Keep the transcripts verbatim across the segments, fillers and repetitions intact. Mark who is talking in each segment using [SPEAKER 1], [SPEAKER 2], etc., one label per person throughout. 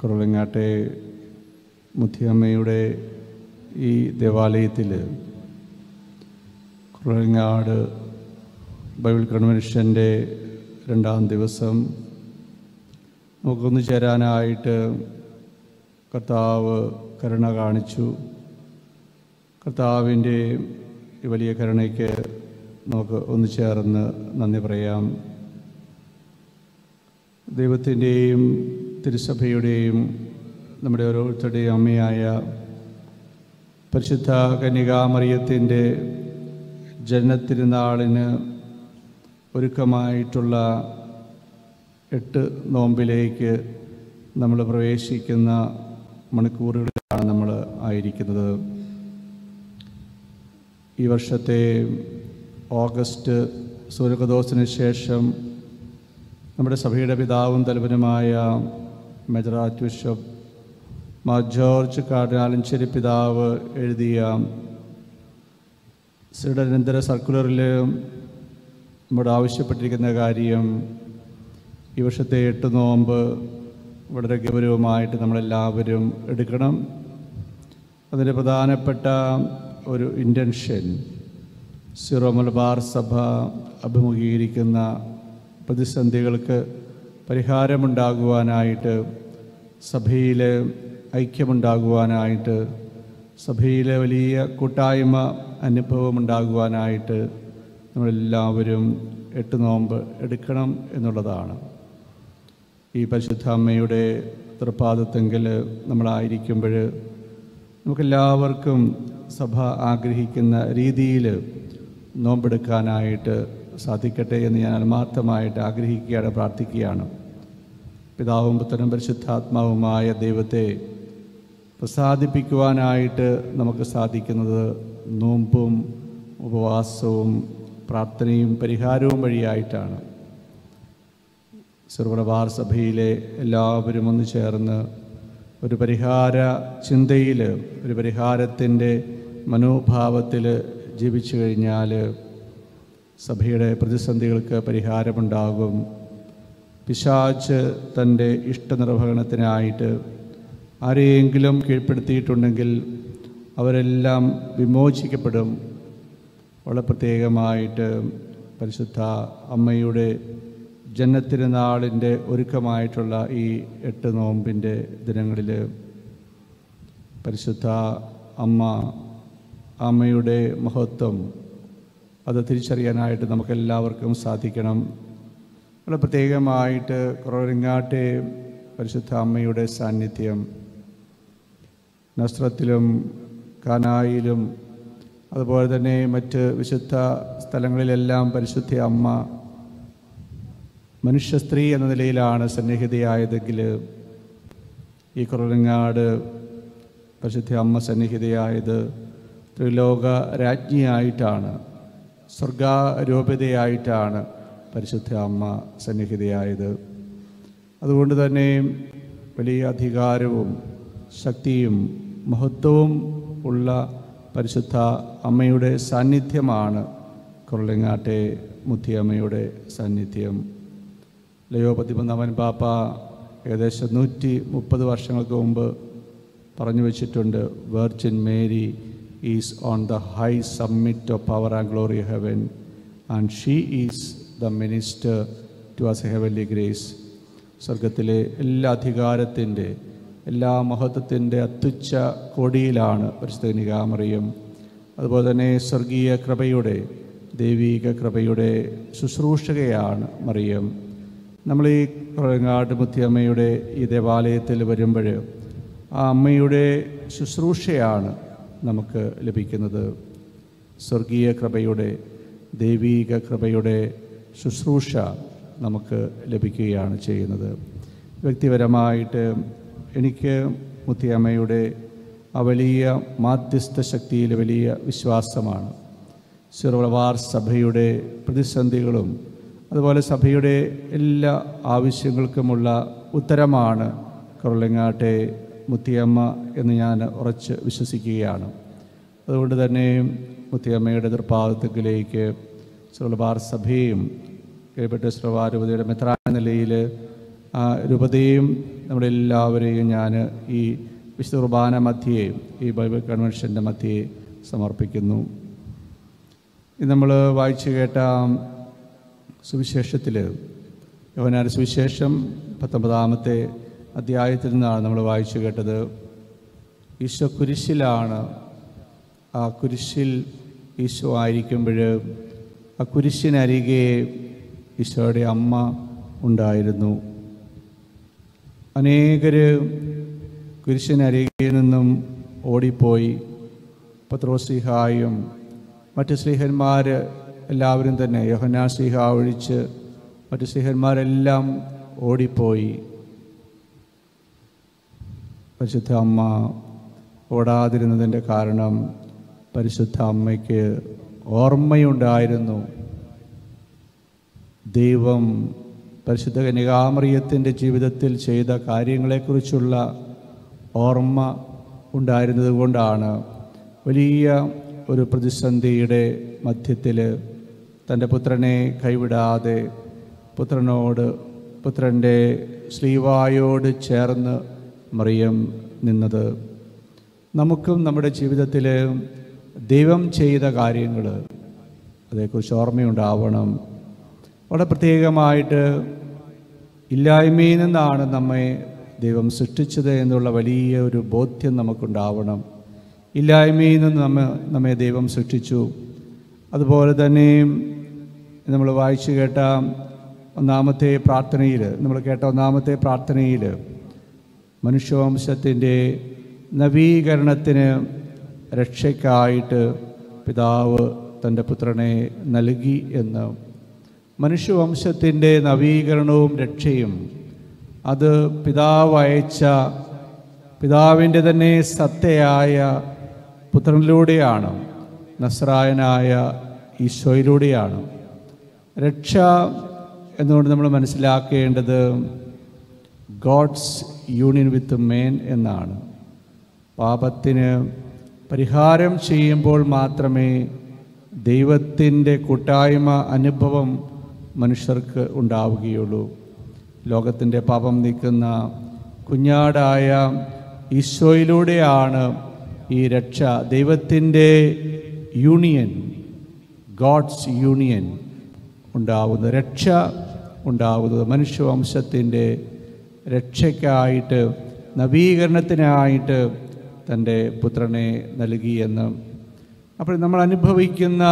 [SPEAKER 1] കുറവങ്ങാട്ടെ മുത്തിയമ്മയുടെ ഈ ദേവാലയത്തിൽ കുറവങ്ങാട് ബൈബിൾ കൺവെൻഷൻ്റെ രണ്ടാം ദിവസം നമുക്കൊന്നു ചേരാനായിട്ട് കർത്താവ് കരുണ കാണിച്ചു. കർത്താവിൻ്റെ ഈ വലിയ കരുണയ്ക്ക് നമുക്ക് ഒന്ന് ചേർന്ന് നന്ദി പറയാം. ദൈവത്തിൻ്റെയും തിരുസഭയുടെയും നമ്മുടെ ഓരോരുത്തരുടെയും അമ്മയായ പരിശുദ്ധ കന്യകാമറിയത്തിൻ്റെ ജനനത്തിരുനാളിന് ഒരുക്കമായിട്ടുള്ള എട്ട് നോമ്പിലേക്ക് നമ്മൾ പ്രവേശിക്കുന്ന മണിക്കൂറുകളിലാണ് നമ്മൾ ആയിരിക്കുന്നത്. ഈ വർഷത്തെ ഓഗസ്റ്റ് സൂര്യകദോസിന് ശേഷം നമ്മുടെ സഭയുടെ പിതാവും തലവനുമായ major arch bishop Mar George കാർഡിനാലഞ്ചേരി പിതാവ് എഴുതിയ സിനഡനന്തര സർക്കുലറിൽ നമ്മുടെ ആവശ്യപ്പെട്ടിരിക്കുന്ന കാര്യം ഈ വർഷത്തെ എട്ട് നോമ്പ് വളരെ ഗൗരവമായിട്ട് നമ്മളെല്ലാവരും എടുക്കണം. അതിൻ്റെ പ്രധാനപ്പെട്ട ഒരു ഇൻറ്റൻഷൻ സിറോ മലബാർ സഭ അഭിമുഖീകരിക്കുന്ന പ്രതിസന്ധികൾക്ക് പരിഹാരമുണ്ടാകുവാനായിട്ട്, സഭയിൽ ഐക്യമുണ്ടാകുവാനായിട്ട്, സഭയിലെ വലിയ കൂട്ടായ്മ അനുഭവമുണ്ടാകുവാനായിട്ട് നമ്മളെല്ലാവരും എട്ട് നോമ്പ് എടുക്കണം എന്നുള്ളതാണ്. ഈ പരിശുദ്ധ അമ്മയുടെ തൃപ്പാദത്തെങ്കിൽ നമ്മളായിരിക്കുമ്പോൾ നമുക്കെല്ലാവർക്കും സഭ ആഗ്രഹിക്കുന്ന രീതിയിൽ നോമ്പെടുക്കാനായിട്ട് സാധിക്കട്ടെ എന്ന് ഞാൻ ആത്മാർത്ഥമായിട്ട് ആഗ്രഹിക്കുകയാണ്, പ്രാർത്ഥിക്കുകയാണ്. പിതാവും പുത്രനും പരിശുദ്ധാത്മാവുമായ ദൈവത്തെ പ്രസാദിപ്പിക്കുവാനായിട്ട് നമുക്ക് സാധിക്കുന്നത് നോമ്പും ഉപവാസവും പ്രാർത്ഥനയും പരിഹാരവും വഴിയായിട്ടാണ്. സിറോ സഭയിലെ എല്ലാവരും ഒന്ന് ചേർന്ന് ഒരു പരിഹാര ചിന്തയിൽ, ഒരു പരിഹാരത്തിൻ്റെ മനോഭാവത്തിൽ ജീവിച്ചു കഴിഞ്ഞാൽ സഭയുടെ പ്രതിസന്ധികൾക്ക് പരിഹാരമുണ്ടാകും. പിശാച് തൻ്റെ ഇഷ്ടനിർവഹണത്തിനായിട്ട് ആരെയെങ്കിലും കീഴ്പ്പെടുത്തിയിട്ടുണ്ടെങ്കിൽ അവരെല്ലാം വിമോചിക്കപ്പെടും. വളരെ പ്രത്യേകമായിട്ട് പരിശുദ്ധ അമ്മയുടെ ജനനത്തിരുനാളിൻ്റെ ഒരുക്കമായിട്ടുള്ള ഈ എട്ട് നോമ്പിൻ്റെ ദിനങ്ങളിൽ പരിശുദ്ധ അമ്മ, അമ്മയുടെ മഹത്വം അത് തിരിച്ചറിയാനായിട്ട് നമുക്കെല്ലാവർക്കും സാധിക്കണം. വളരെ പ്രത്യേകമായിട്ട് കുറവങ്ങാട്ടെ പരിശുദ്ധ അമ്മയുടെ സാന്നിധ്യം നസ്രത്തിലും കാനായിലും അതുപോലെ തന്നെ മറ്റ് വിശുദ്ധ സ്ഥലങ്ങളിലെല്ലാം പരിശുദ്ധ അമ്മ മനുഷ്യ സ്ത്രീ എന്ന നിലയിലാണ് സന്നിഹിതയായതെങ്കിൽ ഈ കുറവങ്ങാട് പരിശുദ്ധ അമ്മ സന്നിഹിതയായത് ത്രിലോക രാജ്ഞിയായിട്ടാണ്, സ്വർഗാരോപിതയായിട്ടാണ് പരിശുദ്ധ അമ്മ സന്നിഹിതയായത്. അതുകൊണ്ട് തന്നെ വലിയ അധികാരവും ശക്തിയും മഹത്വവും ഉള്ള പരിശുദ്ധ അമ്മയുടെ സാന്നിധ്യമാണ് കുറവങ്ങാട്ടെ മുത്തിയമ്മയുടെ സാന്നിധ്യം. ലയോ പതിമൂന്നാമൻ പാപ്പ ഏകദേശം നൂറ്റി മുപ്പത് വർഷങ്ങൾക്ക് മുമ്പ് പറഞ്ഞു വച്ചിട്ടുണ്ട്, virgin Mary is on the high summit of power and glory heaven and she is the minister to us heavenly grace. സ്വർഗത്തിലെ എല്ലാ അധികാരത്തിൻ്റെ, എല്ലാ മഹത്വത്തിൻ്റെ അത്യുച്ച കോടിയിലാണ് പരിശുദ്ധ കന്യകാമറിയം. അതുപോലെ തന്നെ സ്വർഗീയ കൃപയുടെ, ദൈവീക കൃപയുടെ ശുശ്രൂഷകയാണ് മറിയം. നമ്മൾ ഈ കുറവങ്ങാട് മുത്തിയമ്മയുടെ ഈ ദേവാലയത്തിൽ വരുമ്പോൾ ആ അമ്മയുടെ ശുശ്രൂഷയാണ് നമുക്ക് ലഭിക്കുന്നത്. സ്വർഗീയ കൃപയുടെ, ദൈവീക കൃപയുടെ ശുശ്രൂഷ നമുക്ക് ലഭിക്കുകയാണ് ചെയ്യുന്നത്. വ്യക്തിപരമായിട്ട് എനിക്ക് മുത്തിയമ്മയുടെ ആ വലിയ മാധ്യസ്ഥ ശക്തിയിൽ വലിയ വിശ്വാസമാണ്. സിറോ മലബാർ സഭയുടെ പ്രതിസന്ധികളും അതുപോലെ സഭയുടെ എല്ലാ ആവശ്യങ്ങൾക്കുമുള്ള ഉത്തരമാണ് കുറവങ്ങാട്ടെ മുത്തിയമ്മ എന്ന് ഞാൻ ഉറച്ച് വിശ്വസിക്കുകയാണ്. അതുകൊണ്ട് തന്നെ മുത്തിയമ്മയുടെ തൃപ്പാദത്തിലേക്ക് സിറോ മലബാർ സഭയും കീഴ്പ്പെട്ട സ്രവാരൂപതയുടെ മെത്രാൻ നിലയിൽ ആ രൂപതയും നമ്മളെല്ലാവരെയും ഞാൻ ഈ വിശുദ്ധ കുർബാന മധ്യേ, ഈ ബൈബിൾ കൺവെൻഷൻ്റെ മധ്യേ സമർപ്പിക്കുന്നു. ഇത് നമ്മൾ വായിച്ചു കേട്ട സുവിശേഷത്തിൽ, യോഹന്നാന്റെ സുവിശേഷം പത്തൊമ്പതാമത്തെ അധ്യായത്തിൽ നിന്നാണ് നമ്മൾ വായിച്ചു കേട്ടത്. ഈശോ കുരിശിലാണ്. ആ കുരിശിൽ ഈശോ ആയിരിക്കുമ്പോൾ ആ കുരിശിനരികെ ഈശോയുടെ അമ്മ ഉണ്ടായിരുന്നു. അനേകർ കുരിശിനരികെ നിന്നും ഓടിപ്പോയി. പത്രോസ് ശ്ലീഹായും മറ്റ് ശ്ലീഹന്മാർ എല്ലാവരും തന്നെ, യോഹന്നാൻ ശ്ലീഹ ഒഴിച്ച് മറ്റ് ശ്ലീഹന്മാരെല്ലാം ഓടിപ്പോയി. പരിശുദ്ധ അമ്മ ഓടാതിരുന്നതിൻ്റെ കാരണം പരിശുദ്ധ അമ്മയ്ക്ക് ഓർമ്മയുണ്ടായിരുന്നു. ദൈവം പരിശുദ്ധ കന്യകാമറിയത്തിൻ്റെ ജീവിതത്തിൽ ചെയ്ത കാര്യങ്ങളെക്കുറിച്ചുള്ള ഓർമ്മ ഉണ്ടായിരുന്നത് കൊണ്ടാണ് വലിയ ഒരു പ്രതിസന്ധിയുടെ മധ്യത്തിൽ തൻ്റെ പുത്രനെ കൈവിടാതെ പുത്രനോട് പുത്രൻ്റെ ശ്ലീവായോട് ചേർന്ന് മറിയം നിന്നത്. നമുക്കും നമ്മുടെ ജീവിതത്തിൽ ദൈവം ചെയ്ത കാര്യങ്ങൾ അതേക്കുറിച്ച് ഓർമ്മയുണ്ടാവണം. വളരെ പ്രത്യേകമായിട്ട് ഇല്ലായ്മയിൽ നിന്നാണ് നമ്മെ ദൈവം സൃഷ്ടിച്ചത് എന്നുള്ള വലിയ ഒരു ബോധ്യം നമുക്കുണ്ടാവണം. ഇല്ലായ്മയിൽ നിന്ന് നമ്മെ നമ്മെ ദൈവം സൃഷ്ടിച്ചു. അതുപോലെ തന്നെ നമ്മൾ വായിച്ചു കേട്ട ഒന്നാമത്തെ പ്രാർത്ഥനയിൽ നമ്മൾ കേട്ട ഒന്നാമത്തെ പ്രാർത്ഥനയിൽ മനുഷ്യവംശത്തിൻ്റെ നവീകരണത്തിന് രക്ഷയ്ക്കായിട്ട് പിതാവ് തൻ്റെ പുത്രനെ നൽകി എന്ന്. മനുഷ്യവംശത്തിൻ്റെ നവീകരണവും രക്ഷയും അത് പിതാവ് അയച്ച പിതാവിൻ്റെ തന്നെ സത്തയായ പുത്രനിലൂടെയാണ്, നസ്രായനായ ഈശോയിലൂടെയാണ്. രക്ഷ എന്നുകൊണ്ട് നമ്മൾ മനസ്സിലാക്കേണ്ടത് ഗോഡ്സ് യൂണിയൻ വിത്ത് മേൻ എന്നാണ്. പാപത്തിന് പരിഹാരം ചെയ്യുമ്പോൾ മാത്രമേ ദൈവത്തിൻ്റെ കൂട്ടായ്മ അനുഭവം മനുഷ്യർക്ക് ഉണ്ടാവുകയുള്ളൂ. ലോകത്തിൻ്റെ പാപം നീക്കുന്ന കുഞ്ഞാടായ ഈശോയിലൂടെയാണ് ഈ രക്ഷ, ദൈവത്തിൻ്റെ യൂണിയൻ, ഗോഡ്സ് യൂണിയൻ ഉണ്ടാവുന്നത്, രക്ഷ ഉണ്ടാവുന്നത്. മനുഷ്യവംശത്തിൻ്റെ രക്ഷയ്ക്കായിട്ട്, നവീകരണത്തിനായിട്ട് തൻ്റെ പുത്രനെ നൽകിയെന്ന്. അപ്പോൾ നമ്മൾ അനുഭവിക്കുന്ന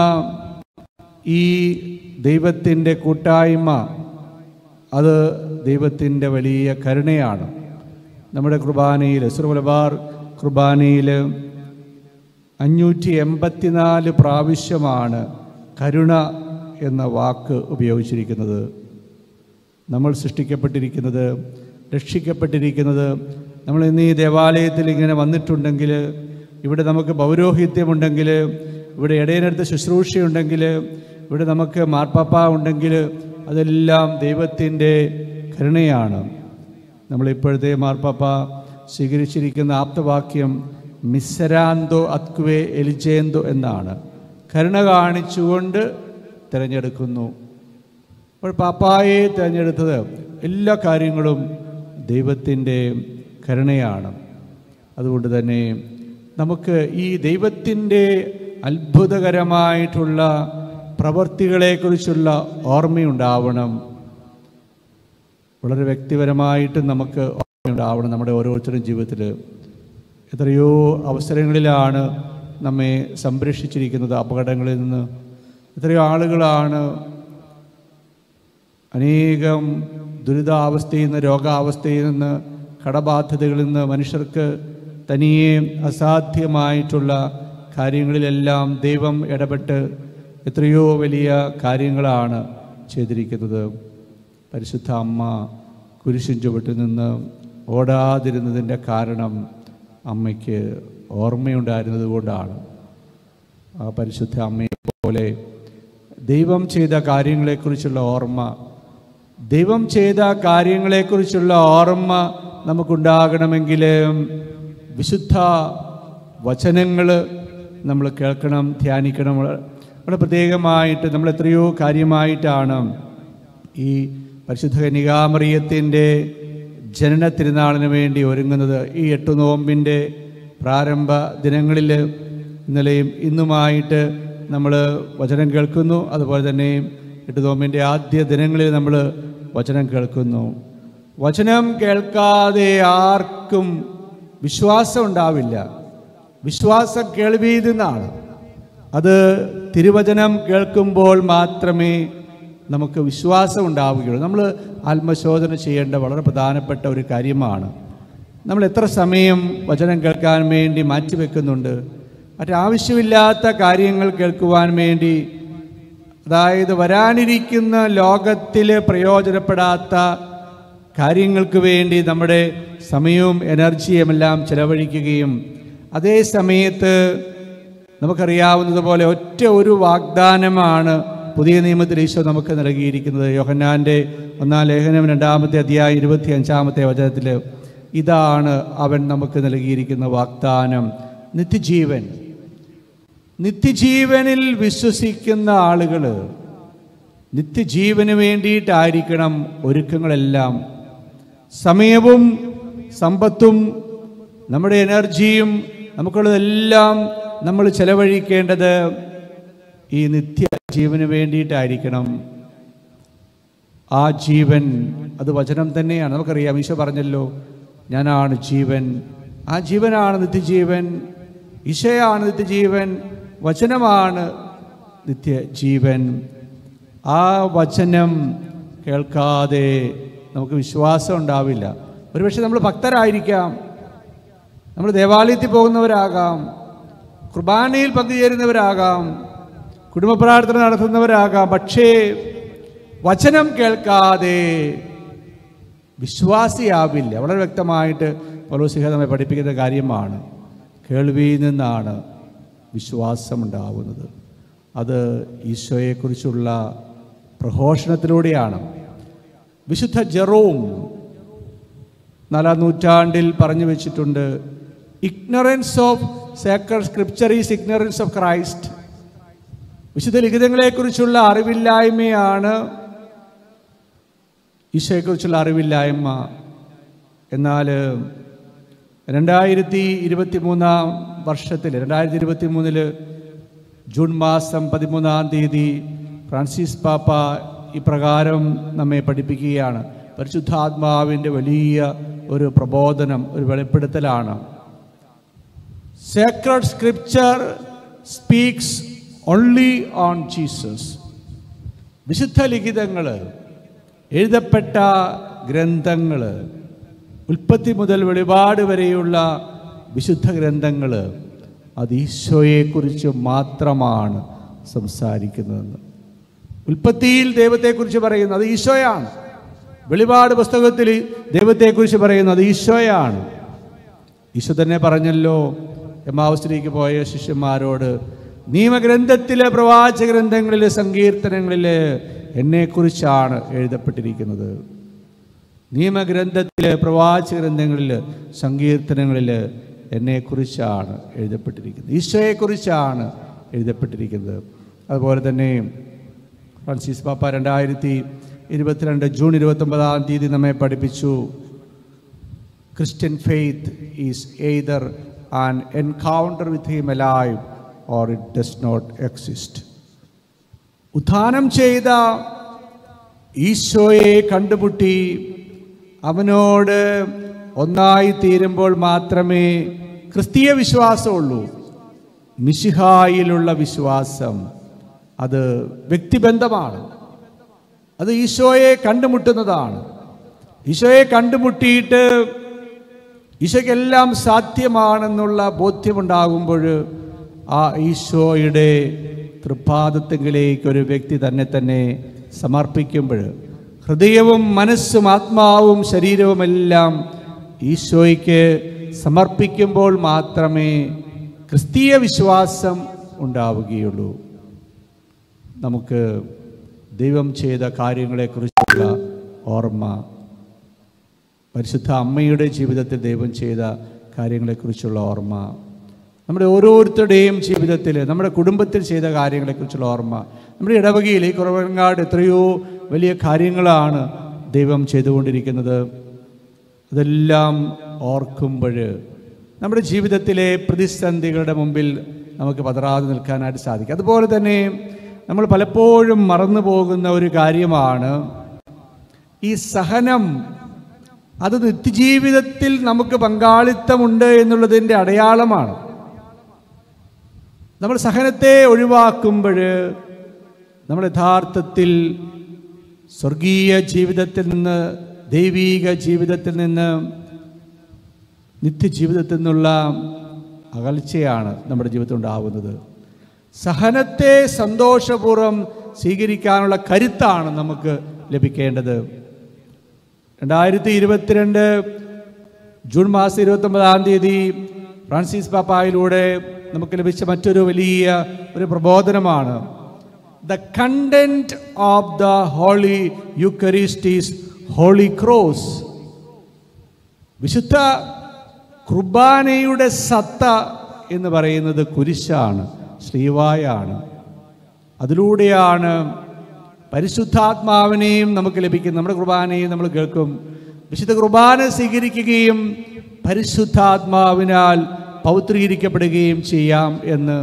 [SPEAKER 1] ഈ ദൈവത്തിൻ്റെ കൂട്ടായ്മ അത് ദൈവത്തിൻ്റെ വലിയ കരുണയാണ്. നമ്മുടെ കുർബാനയിൽ, സുർമലബാർ കുർബാനയിൽ അഞ്ഞൂറ്റി എൺപത്തിനാല് പ്രാവശ്യമാണ് കരുണ എന്ന വാക്ക് ഉപയോഗിച്ചിരിക്കുന്നത്. നമ്മൾ സൃഷ്ടിക്കപ്പെട്ടിരിക്കുന്നത്, രക്ഷിക്കപ്പെട്ടിരിക്കുന്നത്, നമ്മൾ ഇന്ന് ഈ ദേവാലയത്തിൽ ഇങ്ങനെ വന്നിട്ടുണ്ടെങ്കിൽ, ഇവിടെ നമുക്ക് പൗരോഹിത്യമുണ്ടെങ്കിൽ, ഇവിടെ ഇടയനടുത്ത് ശുശ്രൂഷയുണ്ടെങ്കിൽ, ഇവിടെ നമുക്ക് മാർപ്പാപ്പ ഉണ്ടെങ്കിൽ, അതെല്ലാം ദൈവത്തിൻ്റെ കരുണയാണ്. നമ്മളിപ്പോഴത്തെ മാർപ്പാപ്പ സ്വീകരിച്ചിരിക്കുന്ന ആപ്തവാക്യം മിസരാന്തോ അത്കുവേ എലിജേന്തോ എന്നാണ്. കരുണ കാണിച്ചുകൊണ്ട് തിരഞ്ഞെടുക്കുന്നു. അപ്പോൾ പാപ്പായെ തിരഞ്ഞെടുത്തത് എല്ലാ കാര്യങ്ങളും ദൈവത്തിൻ്റെ കരുണയാണ്. അതുകൊണ്ട് തന്നെ നമുക്ക് ഈ ദൈവത്തിൻ്റെ അത്ഭുതകരമായിട്ടുള്ള പ്രവൃത്തികളെക്കുറിച്ചുള്ള ഓർമ്മയുണ്ടാവണം. വളരെ വ്യക്തിപരമായിട്ട് നമുക്ക് ഓർമ്മയുണ്ടാവണം. നമ്മുടെ ഓരോരുത്തരുടെയും ജീവിതത്തിൽ എത്രയോ അവസരങ്ങളിലാണ് നമ്മെ സംരക്ഷിച്ചിരിക്കുന്നത് അപകടങ്ങളിൽ നിന്ന്. എത്രയോ ആളുകളാണ് അനേകം ദുരിതാവസ്ഥയിൽ നിന്ന്, രോഗാവസ്ഥയിൽ നിന്ന്, കടബാധ്യതകളിൽ നിന്ന് മനുഷ്യർക്ക് തനിയെ അസാധ്യമായിട്ടുള്ള കാര്യങ്ങളിലെല്ലാം ദൈവം ഇടപെട്ട് എത്രയോ വലിയ കാര്യങ്ങളാണ് ചെയ്തിരിക്കുന്നത്. പരിശുദ്ധ അമ്മ കുരിശിൻ ചുവട്ടിൽ നിന്ന് ഓടാതിരുന്നതിൻ്റെ കാരണം അമ്മയ്ക്ക് ഓർമ്മയുണ്ടായിരുന്നത് കൊണ്ടാണ്. ആ പരിശുദ്ധ അമ്മയെ പോലെ ദൈവം ചെയ്ത കാര്യങ്ങളെക്കുറിച്ചുള്ള ഓർമ്മ, ദൈവം ചെയ്ത കാര്യങ്ങളെക്കുറിച്ചുള്ള ഓർമ്മ നമുക്കുണ്ടാകണമെങ്കിൽ വിശുദ്ധ വചനങ്ങൾ നമ്മൾ കേൾക്കണം, ധ്യാനിക്കണം. അവിടെ പ്രത്യേകമായിട്ട് നമ്മൾ എത്രയോ കാര്യമായിട്ടാണ് ഈ പരിശുദ്ധ കന്യകാമറിയത്തിൻ്റെ ജനന തിരുനാളിന് വേണ്ടി ഒരുങ്ങുന്നത്. ഈ എട്ടു നോമ്പിൻ്റെ പ്രാരംഭ ദിനങ്ങളിൽ ഇന്നലെയും ഇന്നുമായിട്ട് നമ്മൾ വചനം കേൾക്കുന്നു. അതുപോലെ തന്നെ എട്ടു നോമ്പിൻ്റെ ആദ്യ ദിനങ്ങളിൽ നമ്മൾ വചനം കേൾക്കുന്നു. വചനം കേൾക്കാതെ ആർക്കും വിശ്വാസം ഉണ്ടാവില്ല. വിശ്വാസം കേൾവിയിൽ നിന്നാണ്. അത് തിരുവചനം കേൾക്കുമ്പോൾ മാത്രമേ നമുക്ക് വിശ്വാസം ഉണ്ടാവുകയുള്ളൂ. നമ്മൾ ആത്മശോധന ചെയ്യേണ്ട വളരെ പ്രധാനപ്പെട്ട ഒരു കാര്യമാണ്. നമ്മൾ എത്ര സമയം വചനം കേൾക്കാൻ വേണ്ടി മാറ്റിവെക്കുന്നുണ്ട്? മറ്റാവശ്യമില്ലാത്ത കാര്യങ്ങൾ കേൾക്കുവാൻ വേണ്ടി, അതായത് വരാനിരിക്കുന്ന ലോകത്തിൽ പ്രയോജനപ്പെടാത്ത കാര്യങ്ങൾക്ക് വേണ്ടി നമ്മുടെ സമയവും എനർജിയുമെല്ലാം ചെലവഴിക്കുകയും, അതേ സമയത്ത് നമുക്കറിയാവുന്നതുപോലെ ഒറ്റ ഒരു വാഗ്ദാനമാണ് പുതിയ നിയമത്തിൽ ഈശോ നമുക്ക് നൽകിയിരിക്കുന്നത്. യോഹന്നാൻ്റെ ഒന്നാം ലേഖനം രണ്ടാമത്തെ അധ്യായം ഇരുപത്തി അഞ്ചാമത്തെ വചനത്തിൽ ഇതാണ് അവൻ നമുക്ക് നൽകിയിരിക്കുന്ന വാഗ്ദാനം, നിത്യജീവൻ. നിത്യജീവനിൽ വിശ്വസിക്കുന്ന ആളുകൾ നിത്യജീവന് വേണ്ടിയിട്ടായിരിക്കണം ഒരുക്കങ്ങളെല്ലാം. സമയവും സമ്പത്തും നമ്മുടെ എനർജിയും നമുക്കുള്ളതെല്ലാം നമ്മൾ ചെലവഴിക്കേണ്ടത് ഈ നിത്യജീവന് വേണ്ടിയിട്ടായിരിക്കണം. ആ ജീവൻ അത് വചനം തന്നെയാണ്. നമുക്കറിയാം, ഈശോ പറഞ്ഞല്ലോ, ഞാനാണ് ജീവൻ. ആ ജീവനാണ് നിത്യജീവൻ. ഈശോയാണ് നിത്യജീവൻ. വചനമാണ് നിത്യജീവൻ. ആ വചനം കേൾക്കാതെ നമുക്ക് വിശ്വാസം ഉണ്ടാവില്ല. ഒരുപക്ഷെ നമ്മൾ ഭക്തരായിരിക്കാം, നമ്മൾ ദേവാലയത്തിൽ പോകുന്നവരാകാം, കുർബാനയിൽ പങ്കുചേരുന്നവരാകാം, കുടുംബ പ്രാർത്ഥന നടത്തുന്നവരാകാം. പക്ഷേ വചനം കേൾക്കാതെ വിശ്വാസിയാവില്ല. വളരെ വ്യക്തമായിട്ട് പൗലോസ് നമ്മെ പഠിപ്പിക്കുന്ന കാര്യമാണ്. കേൾവിയിൽ നിന്നാണ് വിശ്വാസമുണ്ടാവുന്നത്. അത് ഈശോയെക്കുറിച്ചുള്ള പ്രഘോഷണത്തിലൂടെയാണ്. വിശുദ്ധ ജെറോം നാലാം നൂറ്റാണ്ടിൽ പറഞ്ഞു വെച്ചിട്ടുണ്ട്, ignorance of sacred scripture is ignorance of Christ. വിശുദ്ധ ലിഖിതങ്ങളെക്കുറിച്ചുള്ള അറിവില്ലായ്മയാണ് ഈശോയെക്കുറിച്ചുള്ള അറിവില്ലായ്മ. എന്നാൽ രണ്ടായിരത്തി ഇരുപത്തി മൂന്നാം വർഷത്തിൽ രണ്ടായിരത്തി ഇരുപത്തി മൂന്നില് ജൂൺ മാസം പതിമൂന്നാം തീയതി ഫ്രാൻസിസ് പാപ്പ ഇപ്രകാരം നമ്മെ പഠിപ്പിക്കുകയാണ്. പരിശുദ്ധാത്മാവിൻ്റെ വലിയ ഒരു പ്രബോധനം, ഒരു വെളിപ്പെടുത്തലാണ്. Sacred scripture speaks only on Jesus. വിശുദ്ധ ലിഖിതങ്ങൾ, എഴുതപ്പെട്ട ഗ്രന്ഥങ്ങൾ, ഉൽപ്പത്തി മുതൽ വെളിപാട് വരെയുള്ള വിശുദ്ധ ഗ്രന്ഥങ്ങൾ അത് ഈശോയെക്കുറിച്ച് മാത്രമാണ് സംസാരിക്കുന്നതെന്ന്. ഉൽപ്പത്തിയിൽ ദൈവത്തെക്കുറിച്ച് പറയുന്നത് അത് ഈശോയാണ്. വെളിപാട് പുസ്തകത്തിൽ ദൈവത്തെക്കുറിച്ച് പറയുന്നത് ഈശോയാണ്. ഈശോ തന്നെ പറഞ്ഞല്ലോ എമ്മാവുസിലേക്ക് പോയ ശിഷ്യന്മാരോട്, നിയമഗ്രന്ഥത്തിലെ പ്രവാചക ഗ്രന്ഥങ്ങളിലെ സങ്കീർത്തനങ്ങളിൽ എന്നെക്കുറിച്ചാണ് എഴുതപ്പെട്ടിരിക്കുന്നത്. നിയമഗ്രന്ഥത്തിലെ പ്രവാചക ഗ്രന്ഥങ്ങളിൽ സങ്കീർത്തനങ്ങളിൽ എന്നെക്കുറിച്ചാണ് എഴുതപ്പെട്ടിരിക്കുന്നത്, ഈശോയെക്കുറിച്ചാണ് എഴുതപ്പെട്ടിരിക്കുന്നത്. അതുപോലെ തന്നെ ഫ്രാൻസിസ് പാപ്പ രണ്ടായിരത്തി ഇരുപത്തിരണ്ട് ജൂൺ ഇരുപത്തൊമ്പതാം തീയതി നമ്മെ പഠിപ്പിച്ചു, Christian faith is either an encounter with him alive or it does not exist. ഉത്ഥാനം ചെയ്ത ഈശോയെ കണ്ടുമുട്ടി അവനോട് ഒന്നായി തീരുമ്പോൾ മാത്രമേ ക്രിസ്തീയ വിശ്വാസമുള്ളൂ. മിശിഹായിലുള്ള വിശ്വാസം അത് വ്യക്തിബന്ധമാണ്. അത് ഈശോയെ കണ്ടുമുട്ടുന്നതാണ്. ഈശോയെ കണ്ടുമുട്ടിയിട്ട് ഈശോയ്ക്കെല്ലാം സാധ്യമാണെന്നുള്ള ബോധ്യമുണ്ടാകുമ്പോൾ ആ ഈശോയുടെ തൃപ്പാദത്തെങ്കിലേക്ക് ഒരു വ്യക്തി തന്നെ തന്നെ സമർപ്പിക്കുമ്പോൾ, ഹൃദയവും മനസ്സും ആത്മാവും ശരീരവുമെല്ലാം ഈശോയ്ക്ക് സമർപ്പിക്കുമ്പോൾ മാത്രമേ ക്രിസ്തീയ വിശ്വാസം ഉണ്ടാവുകയുള്ളൂ. നമുക്ക് ദൈവം ചെയ്ത കാര്യങ്ങളെക്കുറിച്ചുള്ള ഓർമ്മ, പരിശുദ്ധ അമ്മയുടെ ജീവിതത്തിൽ ദൈവം ചെയ്ത കാര്യങ്ങളെക്കുറിച്ചുള്ള ഓർമ്മ, നമ്മുടെ ഓരോരുത്തരുടെയും ജീവിതത്തിൽ നമ്മുടെ കുടുംബത്തിൽ ചെയ്ത കാര്യങ്ങളെക്കുറിച്ചുള്ള ഓർമ്മ, നമ്മുടെ ഇടവകയിൽ ഈ കുറവങ്ങാട് എത്രയോ വലിയ കാര്യങ്ങളാണ് ദൈവം ചെയ്തുകൊണ്ടിരിക്കുന്നത്. അതെല്ലാം ഓർക്കുമ്പോൾ നമ്മുടെ ജീവിതത്തിലെ പ്രതിസന്ധികളുടെ മുമ്പിൽ നമുക്ക് പതറാതെ നിൽക്കാനായിട്ട് സാധിക്കും. അതുപോലെ തന്നെ നമ്മൾ പലപ്പോഴും മറന്നു പോകുന്ന ഒരു കാര്യമാണ് ഈ സഹനം. അത് നിത്യജീവിതത്തിൽ നമുക്ക് പങ്കാളിത്തമുണ്ട് എന്നുള്ളതിൻ്റെ അടയാളമാണ്. നമ്മൾ സഹനത്തെ ഒഴിവാക്കുമ്പോൾ നമ്മൾ യഥാർത്ഥത്തിൽ സ്വർഗീയ ജീവിതത്തിൽ നിന്ന്, ദൈവീക ജീവിതത്തിൽ നിന്ന്, നിത്യജീവിതത്തിൽ നിന്നുള്ള അകൽച്ചയാണ് നമ്മുടെ ജീവിതത്തിൽ ഉണ്ടാവുന്നത്. സഹനത്തെ സന്തോഷപൂർവ്വം സ്വീകരിക്കാനുള്ള കരുത്താണ് നമുക്ക് ലഭിക്കേണ്ടത്. രണ്ടായിരത്തി ഇരുപത്തിരണ്ട് ജൂൺ മാസം ഇരുപത്തി ഒമ്പതാം തീയതി ഫ്രാൻസിസ് പാപ്പായിലൂടെ നമുക്ക് ലഭിച്ച മറ്റൊരു വലിയ ഒരു പ്രബോധനമാണ് the content of the holy Eucharist is holy cross. വിശുദ്ധ കുർബാനയുടെ സത്ത എന്ന് പറയുന്നത് കുരിശാണ്, ശ്ലീവായാണ്. അതിലൂടെയാണ് പരിശുദ്ധാത്മാവിനെയും നമുക്ക് ലഭിക്കും. നമ്മുടെ കുർബാനയും നമ്മൾ കേൾക്കും. വിശുദ്ധ കുർബാന സ്വീകരിക്കുകയും പരിശുദ്ധാത്മാവിനാൽ പൗത്രീകരിക്കപ്പെടുകയും ചെയ്യാം എന്ന്.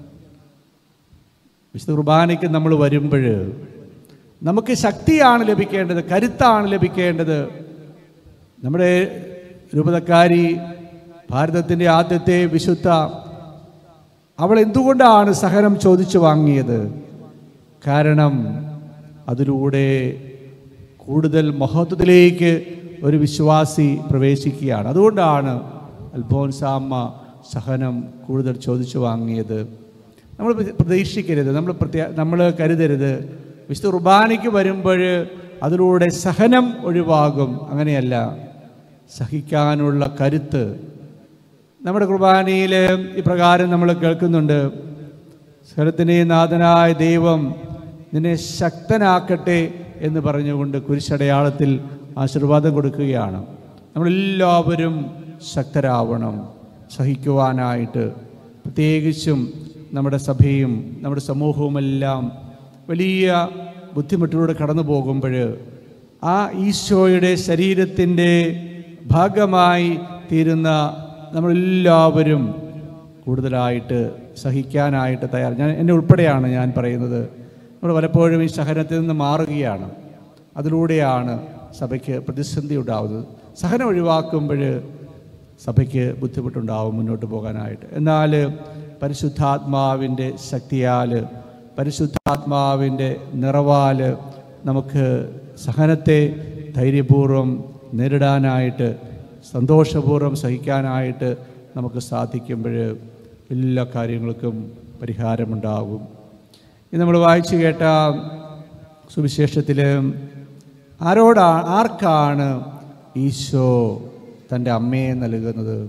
[SPEAKER 1] വിശുദ്ധ കുർബാനയ്ക്ക് നമ്മൾ വരുമ്പോൾ നമുക്ക് ശക്തിയാണ് ലഭിക്കേണ്ടത്, കരുത്താണ് ലഭിക്കേണ്ടത്. നമ്മുടെ രൂപതക്കാരി, ഭാരതത്തിൻ്റെ ആദ്യത്തെ വിശുദ്ധ, അവൾ എന്തുകൊണ്ടാണ് സഹനം ചോദിച്ചു വാങ്ങിയത്? കാരണം അതിലൂടെ കൂടുതൽ മഹത്വത്തിലേക്ക് ഒരു വിശ്വാസി പ്രവേശിക്കുകയാണ്. അതുകൊണ്ടാണ് അൽഫോൻസാമ്മ സഹനം കൂടുതൽ ചോദിച്ചു വാങ്ങിയത്. നമ്മൾ പ്രതീക്ഷിക്കരുത്, നമ്മൾ പ്രത്യാ നമ്മൾ കരുതരുത് വിശുദ്ധ കുർബാനയ്ക്ക് വരുമ്പോൾ അതിലൂടെ സഹനം ഒഴിവാകും. അങ്ങനെയല്ല, സഹിക്കാനുള്ള കരുത്ത് നമ്മുടെ കുർബാനയിൽ ഇപ്രകാരം നമ്മൾ കേൾക്കുന്നുണ്ട്. സകലത്തിൻ്റെ നാഥനായ ദൈവം നിന്നെ ശക്തനാക്കട്ടെ എന്ന് പറഞ്ഞുകൊണ്ട് കുരിശടയാളത്തിൽ ആശീർവാദം കൊടുക്കുകയാണ്. നമ്മളെല്ലാവരും ശക്തരാവണം സഹിക്കുവാനായിട്ട്. പ്രത്യേകിച്ചും നമ്മുടെ സഭയും നമ്മുടെ സമൂഹവുമെല്ലാം വലിയ ബുദ്ധിമുട്ടിലൂടെ കടന്നു പോകുമ്പോൾ ആ ഈശോയുടെ ശരീരത്തിൻ്റെ ഭാഗമായി തീരുന്ന നമ്മളെല്ലാവരും കൂടുതലായിട്ട് സഹിക്കാനായിട്ട് തയ്യാർ. ഞാൻ എന്നെ ഉൾപ്പെടെയാണ് ഞാൻ പറയുന്നത്. നമ്മൾ പലപ്പോഴും ഈ സഹനത്തിൽ നിന്ന് മാറുകയാണ്. അതിലൂടെയാണ് സഭയ്ക്ക് പ്രതിസന്ധി ഉണ്ടാവുന്നത്. സഹനം ഒഴിവാക്കുമ്പോൾ സഭയ്ക്ക് ബുദ്ധിമുട്ടുണ്ടാവും മുന്നോട്ട് പോകാനായിട്ട്. എന്നാൽ പരിശുദ്ധാത്മാവിൻ്റെ ശക്തിയാൽ, പരിശുദ്ധാത്മാവിൻ്റെ നിറവാൽ നമുക്ക് സഹനത്തെ ധൈര്യപൂർവ്വം നേരിടാനായിട്ട്, സന്തോഷപൂർവ്വം സഹിക്കാനായിട്ട് നമുക്ക് സാധിക്കുമ്പോൾ എല്ലാ കാര്യങ്ങൾക്കും പരിഹാരമുണ്ടാകും. ഇത് നമ്മൾ വായിച്ചു കേട്ട സുവിശേഷത്തിൽ ആരോടാ ആർക്കാണ് ഈശോ തൻ്റെ അമ്മയെ നൽകുന്നത്?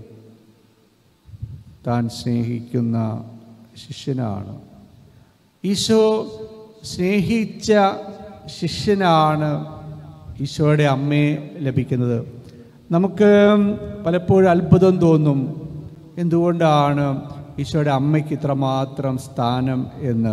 [SPEAKER 1] താൻ സ്നേഹിക്കുന്ന ശിഷ്യനാണ്. ഈശോ സ്നേഹിച്ച ശിഷ്യനാണ് ഈശോയുടെ അമ്മയെ ലഭിക്കുന്നത്. നമുക്ക് പലപ്പോഴും അത്ഭുതം തോന്നും, എന്തുകൊണ്ടാണ് ഈശോയുടെ അമ്മയ്ക്ക് ഇത്രമാത്രം സ്ഥാനം എന്ന്.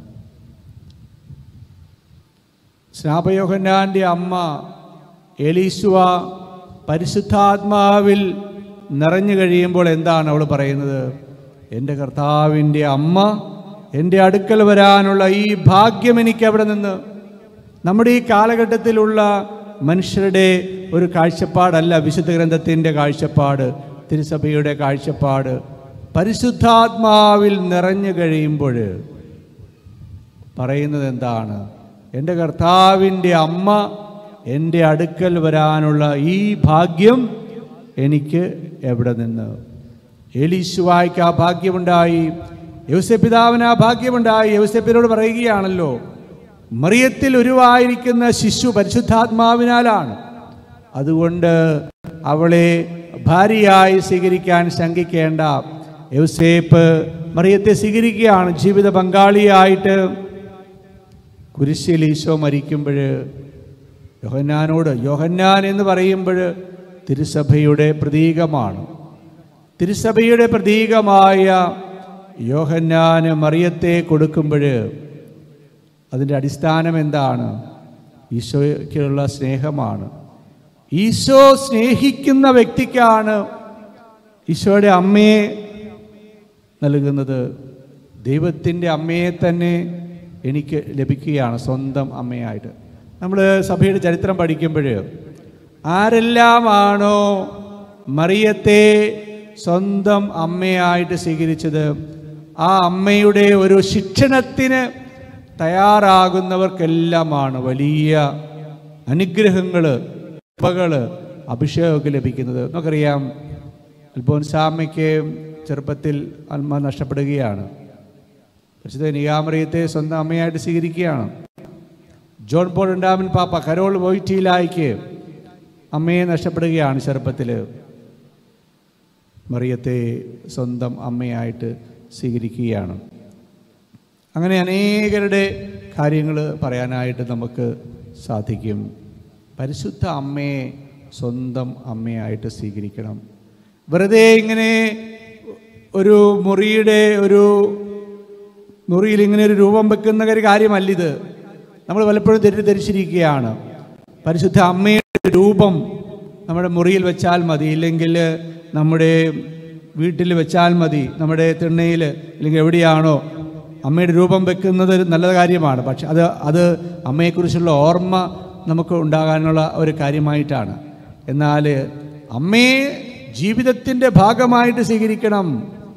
[SPEAKER 1] സ്നാപയോഹന്നാൻ്റെ അമ്മ എലീശുവ പരിശുദ്ധാത്മാവിൽ നിറഞ്ഞു കഴിയുമ്പോൾ എന്താണ് അവൾ പറയുന്നത്? എൻ്റെ കർത്താവിൻ്റെ അമ്മ എൻ്റെ അടുക്കൽ വരാനുള്ള ഈ ഭാഗ്യം എനിക്ക് അവിടെ നിന്ന്. നമ്മുടെ ഈ കാലഘട്ടത്തിലുള്ള മനുഷ്യരുടെ ഒരു കാഴ്ചപ്പാടല്ല വിശുദ്ധ ഗ്രന്ഥത്തിൻ്റെ കാഴ്ചപ്പാട്, തിരുസഭയുടെ കാഴ്ചപ്പാട്. പരിശുദ്ധാത്മാവിൽ നിറഞ്ഞു കഴിയുമ്പോൾ പറയുന്നത് എന്താണ്? എൻ്റെ കർത്താവിൻ്റെ അമ്മ എൻ്റെ അടുക്കൽ വരാനുള്ള ഈ ഭാഗ്യം എനിക്ക് എവിടെ നിന്ന്? എലീശുവായ്ക്ക് ആ ഭാഗ്യമുണ്ടായി, യോസേപ്പിതാവിന് ആ ഭാഗ്യമുണ്ടായി. യോസേപ്പിനോട് പറയുകയാണല്ലോ, മറിയത്തിൽ ഉരുവായിരിക്കുന്ന ശിശു പരിശുദ്ധാത്മാവിനാലാണ്. അതുകൊണ്ട് അവളെ ഭാര്യയായി സ്വീകരിക്കാൻ ശങ്കിക്കേണ്ട. യോസേപ്പ് മറിയത്തെ സ്വീകരിക്കുകയാണ് ജീവിത പങ്കാളിയായിട്ട്. കുരിശിൽ ഈശോ മരിക്കുമ്പോൾ യോഹന്നാനോട്, യോഹന്നാൻ എന്ന് പറയുമ്പോൾ തിരുസഭയുടെ പ്രതീകമാണ്. തിരുസഭയുടെ പ്രതീകമായ യോഹന്നാന് മറിയത്തെ കൊടുക്കുമ്പോൾ അതിൻ്റെ അടിസ്ഥാനം എന്താണ്? ഈശോയ്ക്കുള്ള സ്നേഹമാണ്. ഈശോ സ്നേഹിക്കുന്ന വ്യക്തിക്കാണ് ഈശോയുടെ അമ്മയെ നൽകുന്നത്. ദൈവത്തിൻ്റെ അമ്മയെ തന്നെ എനിക്ക് ലഭിക്കുകയാണ് സ്വന്തം അമ്മയായിട്ട്. നമ്മൾ സഭയുടെ ചരിത്രം പഠിക്കുമ്പോൾ ആരെല്ലാമാണോ മറിയത്തെ സ്വന്തം അമ്മയായിട്ട് സ്വീകരിച്ചത്, ആ അമ്മയുടെ ഒരു ശിക്ഷണത്തിന് തയ്യാറാകുന്നവർക്കെല്ലാമാണ് വലിയ അനുഗ്രഹങ്ങൾ, കൃപകൾ, അഭിഷേകമൊക്കെ ലഭിക്കുന്നത്. നമുക്കറിയാം, അൽഫോൻസാമ്മയ്ക്ക് ചെറുപ്പത്തിൽ അമ്മ നഷ്ടപ്പെടുകയാണ്. പരിശുദ്ധ നിയാമറിയത്തെ സ്വന്തം അമ്മയായിട്ട് സ്വീകരിക്കുകയാണ്. ജോൺ പോൾ രണ്ടാമൻ പാപ്പ കരോൾ വോയ്റ്റീലായ്ക്ക് അമ്മയെ നഷ്ടപ്പെടുകയാണ് ചെറുപ്പത്തിൽ. മറിയത്തെ സ്വന്തം അമ്മയായിട്ട് സ്വീകരിക്കുകയാണ്. അങ്ങനെ അനേകരുടെ കാര്യങ്ങൾ പറയാനായിട്ട് നമുക്ക് സാധിക്കും. പരിശുദ്ധ അമ്മയെ സ്വന്തം അമ്മയായിട്ട് സ്വീകരിക്കണം. വെറുതെ ഇങ്ങനെ ഒരു മുറിയുടെ ഒരു മുറിയിൽ ഇങ്ങനെ ഒരു രൂപം വെക്കുന്ന ഒരു കാര്യമല്ലിത്. നമ്മൾ പലപ്പോഴും തെറ്റിദ്ധരിച്ചിരിക്കുകയാണ്. പരിശുദ്ധ അമ്മയുടെ രൂപം നമ്മുടെ മുറിയിൽ വെച്ചാൽ മതി, ഇല്ലെങ്കിൽ നമ്മുടെ വീട്ടിൽ വെച്ചാൽ മതി, നമ്മുടെ തിണ്ണയിൽ അല്ലെങ്കിൽ എവിടെയാണോ അമ്മയുടെ രൂപം വെക്കുന്നത് നല്ല കാര്യമാണ്. പക്ഷെ അത് അത് അമ്മയെക്കുറിച്ചുള്ള ഓർമ്മ നമുക്ക് ഉണ്ടാകാനുള്ള ഒരു കാര്യമായിട്ടാണ്. എന്നാൽ അമ്മയെ ജീവിതത്തിൻ്റെ ഭാഗമായിട്ട് സ്വീകരിക്കണം.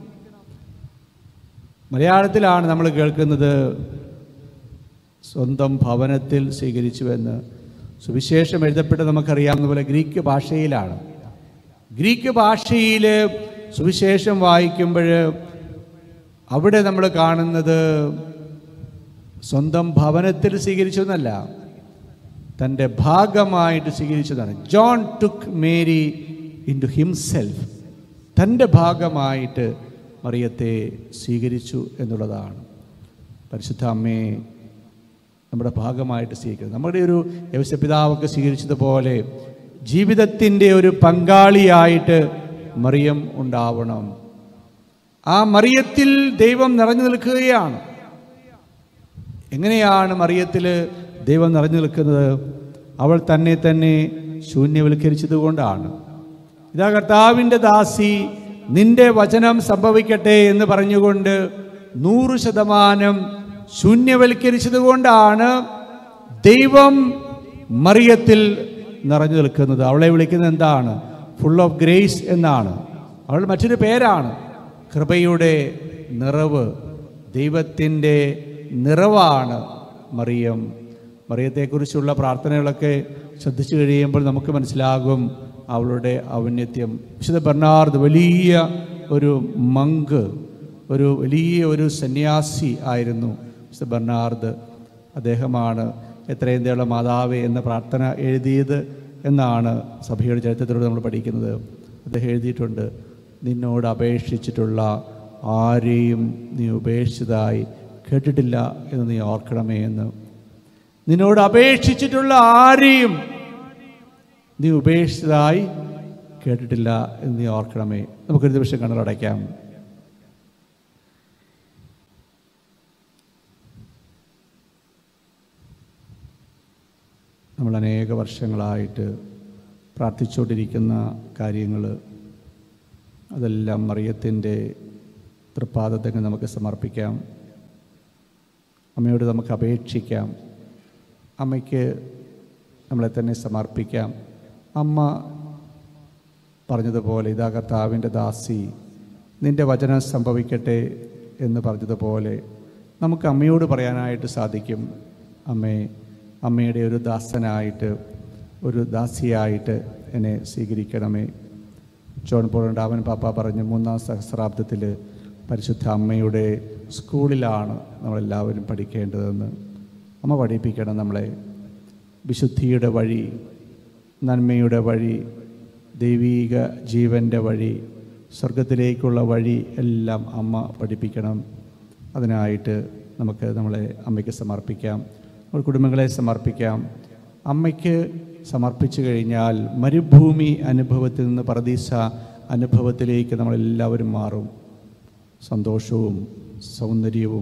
[SPEAKER 1] മലയാളത്തിലാണ് നമ്മൾ കേൾക്കുന്നത് സ്വന്തം ഭവനത്തിൽ സ്വീകരിച്ചുവെന്ന്. സുവിശേഷം എഴുതപ്പെട്ട് നമുക്കറിയാവുന്ന പോലെ ഗ്രീക്ക് ഭാഷയിലാണ്. ഗ്രീക്ക് ഭാഷയിൽ സുവിശേഷം വായിക്കുമ്പോൾ അവിടെ നമ്മൾ കാണുന്നത് സ്വന്തം ഭവനത്തിൽ സ്വീകരിച്ചു എന്നല്ല, തൻ്റെ ഭാഗമായിട്ട് സ്വീകരിച്ചതാണ്. John took Mary into himself. തൻ്റെ ഭാഗമായിട്ട് മറിയത്തെ സ്വീകരിച്ചു എന്നുള്ളതാണ്. പരിശുദ്ധ അമ്മയെ നമ്മുടെ ഭാഗമായിട്ട് സ്വീകരിക്കുന്നത്. നമ്മുടെ ഒരു യൗസപിതാവൊക്കെ സ്വീകരിച്ചതുപോലെ ജീവിതത്തിൻ്റെ ഒരു പങ്കാളിയായിട്ട് മറിയം ഉണ്ടാവണം. ആ മറിയത്തിൽ ദൈവം നിറഞ്ഞു നിൽക്കുകയാണ്. എങ്ങനെയാണ് മറിയത്തിൽ ദൈവം നിറഞ്ഞു നിൽക്കുന്നത്? അവൾ തന്നെ തന്നെ ശൂന്യവൽക്കരിച്ചത് കൊണ്ടാണ്. ഇതാ കർത്താവിൻ്റെ ദാസി, നിന്റെ വചനം സംഭവിക്കട്ടെ എന്ന് പറഞ്ഞുകൊണ്ട് നൂറ് ശതമാനം ശൂന്യവൽക്കരിച്ചത് കൊണ്ടാണ് ദൈവം മറിയത്തിൽ നിറഞ്ഞു നിൽക്കുന്നത്. അവളെ വിളിക്കുന്നത് എന്താണ്? ഫുൾ ഓഫ് ഗ്രേസ് എന്നാണ്. അവൾ മറ്റൊരു പേരാണ് കൃപയുടെ നിറവ്. ദൈവത്തിൻ്റെ നിറവാണ് മറിയം. മറിയത്തെക്കുറിച്ചുള്ള പ്രാർത്ഥനകളൊക്കെ ശ്രദ്ധിച്ചു കഴിയുമ്പോൾ നമുക്ക് മനസ്സിലാകും അവളുടെ ഔന്നത്യം. വിശുദ്ധ ബെർണാർഡ് വലിയ ഒരു മങ്ക്, ഒരു വലിയ ഒരു സന്യാസി ആയിരുന്നു വിശുദ്ധ ബെർണാർഡ്. അദ്ദേഹമാണ് എത്രയും ദയുള്ള മാതാവേ എന്ന പ്രാർത്ഥന എഴുതിയത് എന്നാണ് സഭയുടെ ചരിത്രത്തിലൂടെ നമ്മൾ പഠിക്കുന്നത്. അദ്ദേഹം എഴുതിയിട്ടുണ്ട്, നിന്നോട് അപേക്ഷിച്ചിട്ടുള്ള ആരെയും നീ ഉപേക്ഷിച്ചതായി കേട്ടിട്ടില്ല എന്ന് നീ ഓർക്കണമേ എന്ന്. നിന്നോട് അപേക്ഷിച്ചിട്ടുള്ള ആരെയും നീ ഉപേക്ഷിച്ചതായി കേട്ടിട്ടില്ല എന്ന് നീ ഓർക്കണമേ. നമുക്കൊരു നിമിഷം കണ്ണടയ്ക്കാം. നമ്മൾ അനേക വർഷങ്ങളായിട്ട് പ്രാർത്ഥിച്ചുകൊണ്ടിരിക്കുന്ന കാര്യങ്ങൾ, അതെല്ലാം മറിയത്തിൻ്റെ തൃപ്പാദത്തിന് നമുക്ക് സമർപ്പിക്കാം. അമ്മയോട് നമുക്ക് അപേക്ഷിക്കാം. അമ്മയ്ക്ക് നമ്മളെ തന്നെ സമർപ്പിക്കാം. അമ്മ പറഞ്ഞതുപോലെ, ഇതാ കർത്താവിൻ്റെ ദാസി, നിൻ്റെ വചനം സംഭവിക്കട്ടെ എന്ന് പറഞ്ഞതുപോലെ നമുക്ക് അമ്മയോട് പറയാനായിട്ട് സാധിക്കും. അമ്മേ, അമ്മയുടെ ഒരു ദാസനായിട്ട്, ഒരു ദാസിയായിട്ട് എന്നെ സ്വീകരിക്കണമേ. ജോൺ പോൾ രണ്ടാമൻ പാപ്പ പറഞ്ഞു, മൂന്നാം സഹസ്രാബ്ദത്തിൽ പരിശുദ്ധ അമ്മയുടെ സ്കൂളിലാണ് നമ്മളെല്ലാവരും പഠിക്കേണ്ടതെന്ന്. അമ്മ പഠിപ്പിക്കണം നമ്മളെ. വിശുദ്ധിയുടെ വഴി, നന്മയുടെ വഴി, ദൈവീക ജീവൻ്റെ വഴി, സ്വർഗത്തിലേക്കുള്ള വഴി എല്ലാം അമ്മ പഠിപ്പിക്കണം. അതിനായിട്ട് നമുക്ക് നമ്മളെ അമ്മയ്ക്ക് സമർപ്പിക്കാം. നമ്മുടെ കുടുംബങ്ങളെ സമർപ്പിക്കാം. അമ്മയ്ക്ക് സമർപ്പിച്ചു കഴിഞ്ഞാൽ മരുഭൂമി അനുഭവത്തിൽ നിന്ന് പർദീസ അനുഭവത്തിലേക്ക് നമ്മളെല്ലാവരും മാറും. സന്തോഷവും സൗന്ദര്യവും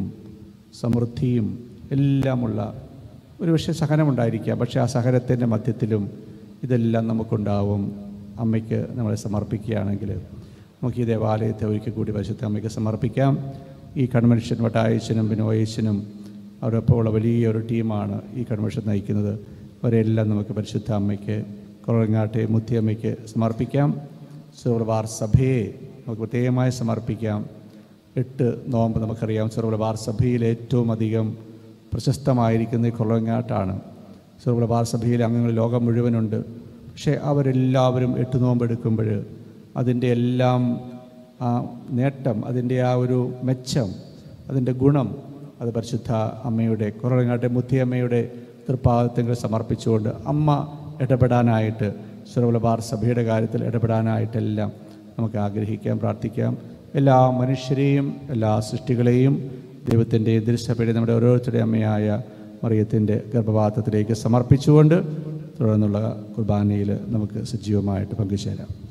[SPEAKER 1] സമൃദ്ധിയും എല്ലാമുള്ള ഒരുപക്ഷെ സഹനമുണ്ടായിരിക്കാം. പക്ഷേ ആ സഹനത്തിൻ്റെ മധ്യത്തിലും ഇതെല്ലാം നമുക്കുണ്ടാവും. അമ്മയ്ക്ക് നമ്മളെ സമർപ്പിക്കുകയാണെങ്കിൽ നമുക്ക് ഈ ദേവാലയത്തെ ഒരിക്കൽ കൂടി പരിശുദ്ധ അമ്മയ്ക്ക് സമർപ്പിക്കാം. ഈ കൺവെൻഷൻ വട്ടായച്ചനും ബിനോയച്ചനും അവരൊപ്പമുള്ള വലിയൊരു ടീമാണ് ഈ കൺവെൻഷൻ നയിക്കുന്നത്. അവരെല്ലാം നമുക്ക് പരിശുദ്ധ അമ്മയ്ക്ക്, കുറവങ്ങാട്ടെ മുത്തിയമ്മയ്ക്ക് സമർപ്പിക്കാം. ചെറുപുഴ സഭയെ നമുക്ക് പ്രത്യേകമായി സമർപ്പിക്കാം. എട്ട് നോമ്പ് നമുക്കറിയാം. ചെറുപുഴ സഭയിൽ ഏറ്റവും അധികം പ്രശസ്തമായിരിക്കുന്നത് കുറവങ്ങാട്ടാണ്. ചെറുപുഴ സഭയിലെ അംഗങ്ങൾ ലോകം മുഴുവനുണ്ട്. പക്ഷേ അവരെല്ലാവരും എട്ട് നോമ്പെടുക്കുമ്പോൾ അതിൻ്റെ എല്ലാം ആ നേട്ടം, അതിൻ്റെ ആ ഒരു മെച്ചം, അതിൻ്റെ ഗുണം അത് പരിശുദ്ധ അമ്മയുടെ, കുറവങ്ങാട്ടെ മുത്തിയമ്മയുടെ തൃപ്പാദത്തിൽ സമർപ്പിച്ചുകൊണ്ട് അമ്മ ഇടപെടാനായിട്ട്, ചെറുപുഴ സഭയുടെ കാര്യത്തിൽ ഇടപെടാനായിട്ടെല്ലാം നമുക്ക് ആഗ്രഹിക്കാം, പ്രാർത്ഥിക്കാം. എല്ലാ മനുഷ്യരെയും എല്ലാ സൃഷ്ടികളെയും ദൈവത്തിൻ്റെ തിരുസഭയുടെ നമ്മുടെ ഓരോരുത്തരുടെ അമ്മയായ മറിയത്തിൻ്റെ ഗർഭപാത്രത്തിലേക്ക് സമർപ്പിച്ചുകൊണ്ട് തുടർന്നുള്ള കുർബാനയിൽ നമുക്ക് സജീവമായിട്ട് പങ്കുചേരാം.